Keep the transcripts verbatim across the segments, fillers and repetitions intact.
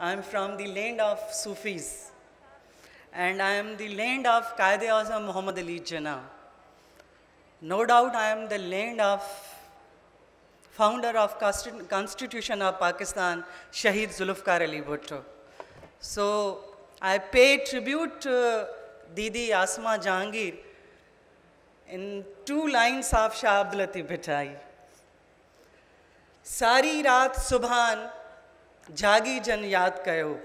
I am from the land of Sufis, and I am the land of Quaid-e-Azam Muhammad Ali Jinnah. No doubt I am the land of founder of Constitution of Pakistan, Shaheed Zulfikar Ali Bhutto. So I pay tribute to Didi Asma Jahangir in two lines of Shah Abdul Latif Bhittai. सारी रात सुभान जागी जन याद कयो,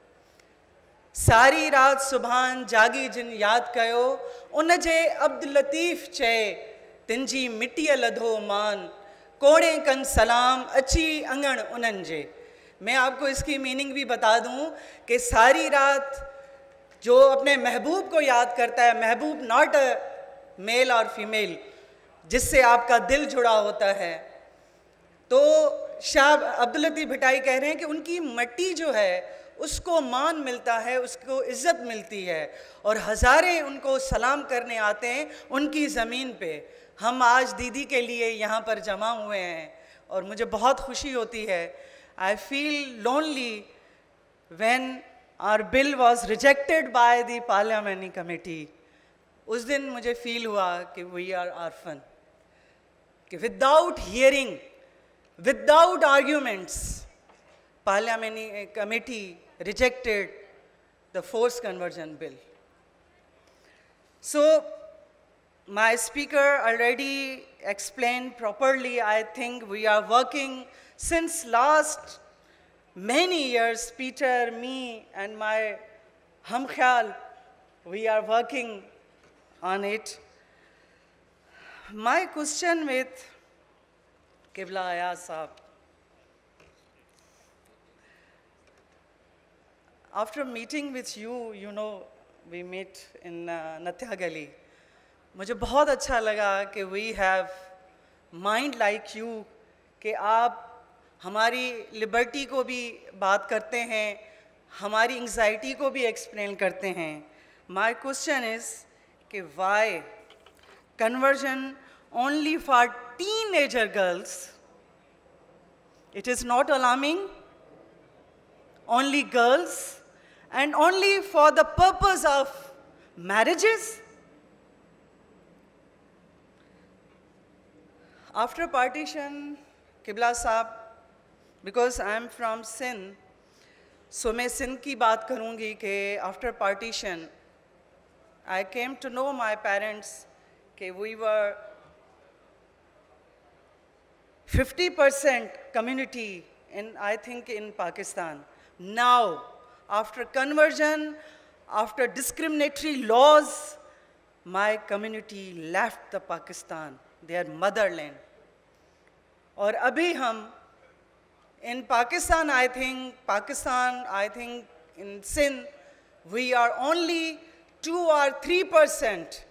सारी रात सुभान जागी जन याद कयो, उन जे अब्दुल लतीफ़ चे तिंजी मिट्टीअ लधो मान, कोड़े कन सलाम अची अंगण उनन जे। मैं आपको इसकी मीनिंग भी बता दूं कि सारी रात जो अपने महबूब को याद करता है, महबूब नॉट अ मेल और फीमेल, जिससे आपका दिल जुड़ा होता है, तो शाह अब्दुल लतीफ़ भिटाई कह रहे हैं कि उनकी मट्टी जो है उसको मान मिलता है, उसको इज़्ज़त मिलती है, और हज़ारे उनको सलाम करने आते हैं उनकी ज़मीन पे। हम आज दीदी के लिए यहाँ पर जमा हुए हैं और मुझे बहुत खुशी होती है। I feel lonely when our bill was rejected by the parliamentary committee. उस दिन मुझे फील हुआ कि वी आर ऑर्फन, कि without hearing, without arguments, Parliamentary Committee rejected the forced conversion bill. So, my speaker already explained properly. I think we are working since last many years. Peter, me, and my Hamkhayal, we are working on it. My question with Qibla Ayaz Saab. After meeting with you, you know, we met in uh, Natya Gali. मुझे बहुत अच्छा लगा कि we have mind like you, कि आप हमारी liberty को भी बात करते हैं, हमारी anxiety को भी explain करते हैं. My question is कि why conversion only for teenager girls? It is not alarming. Only girls and only for the purpose of marriages? After partition, Qibla Saab, because I am from Sindh, so मैं सिंध की बात करूँगी कि after partition, I came to know my parents कि we were fifty percent community in, I think, in Pakistan. Now, after conversion, after discriminatory laws, my community left the Pakistan, their motherland. और अभी हम in Pakistan, I think, Pakistan, I think in Sindh, we are only two or three percent.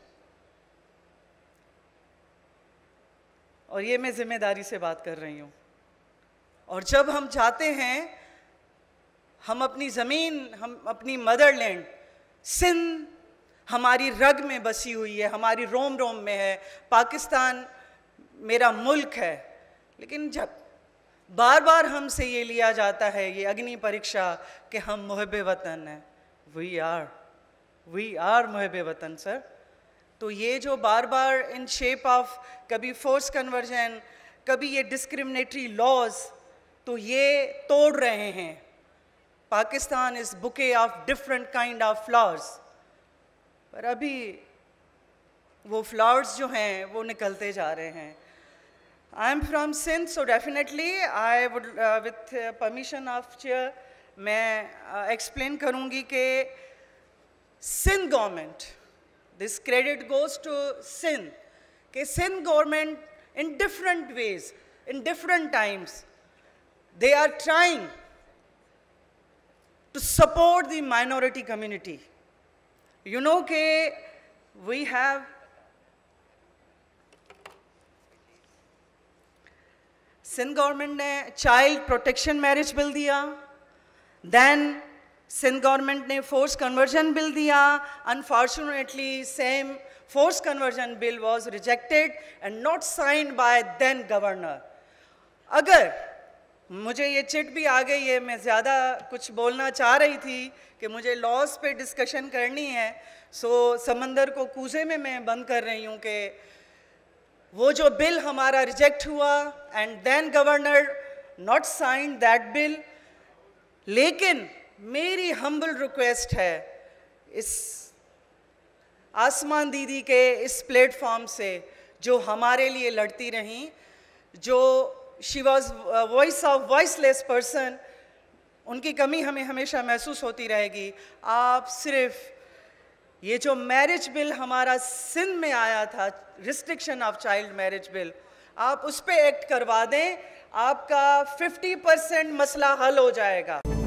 और ये मैं जिम्मेदारी से बात कर रही हूँ। और जब हम चाहते हैं, हम अपनी ज़मीन, हम अपनी मदरलैंड, सिंध हमारी रग में बसी हुई है, हमारी रोम रोम में है, पाकिस्तान मेरा मुल्क है, लेकिन जब बार बार हमसे ये लिया जाता है, ये अग्नि परीक्षा कि हम मुहब्बे वतन हैं, वी आर वी आर मुहब्बे वतन सर। तो ये जो बार बार इन शेप ऑफ कभी फोर्स कन्वर्जन, कभी ये डिस्क्रिमिनेटरी लॉज, तो ये तोड़ रहे हैं। Pakistan is bouquet of different kind of flowers, पर अभी वो फ्लावर्स जो हैं वो निकलते जा रहे हैं। I am from Sindh, so definitely I would with permission of chair मैं एक्सप्लेन uh, करूँगी कि Sindh government, this credit goes to Sindh. Okay, Sindh government in different ways, in different times, they are trying to support the minority community. You know, okay, we have Sindh government ने child protection marriage bill दिया, then Sindh government ने force conversion bill दिया। Unfortunately same force conversion bill was rejected and not signed by then governor. अगर मुझे ये chit भी आ गई है, मैं ज़्यादा कुछ बोलना चाह रही थी कि मुझे लॉस पे डिस्कशन करनी है, सो समंदर को कूजे में मैं बंद कर रही हूँ कि वो जो बिल हमारा रिजेक्ट हुआ and then governor not sign that bill, लेकिन मेरी हम्बल रिक्वेस्ट है इस आसमान दीदी के इस प्लेटफॉर्म से जो हमारे लिए लड़ती रहीं, जो she was voice of voiceless person, उनकी कमी हमें हमेशा महसूस होती रहेगी। आप सिर्फ ये जो मैरिज बिल हमारा सिंध में आया था, restriction of child marriage bill, आप उस पर एक्ट करवा दें, आपका फिफ्टी परसेंट मसला हल हो जाएगा।